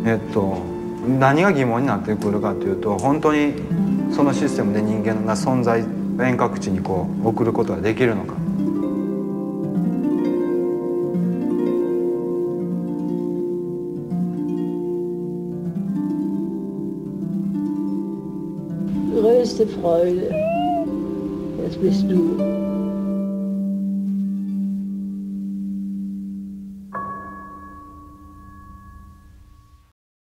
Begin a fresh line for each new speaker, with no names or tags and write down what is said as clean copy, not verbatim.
何が疑問になってくるかというと、本当にそのシステムで人間が存在遠隔地にこう送ることができるのか。
Größte Freude, jetzt bist du.